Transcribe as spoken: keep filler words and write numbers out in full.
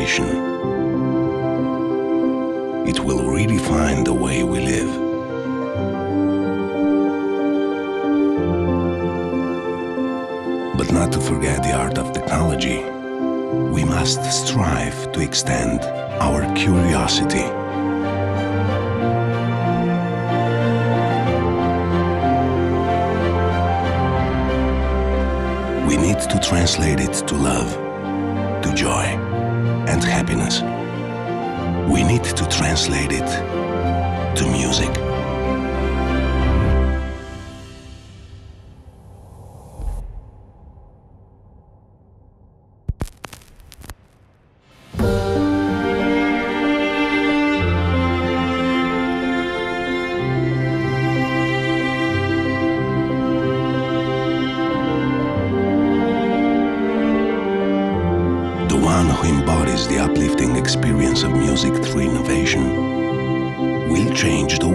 innovation. It will redefine the way we live. But not to forget the art of technology, we must strive to extend our curiosity. We need to translate it to love, to joy, and happiness. We need to translate it to music. One who embodies the uplifting experience of music through innovation will change the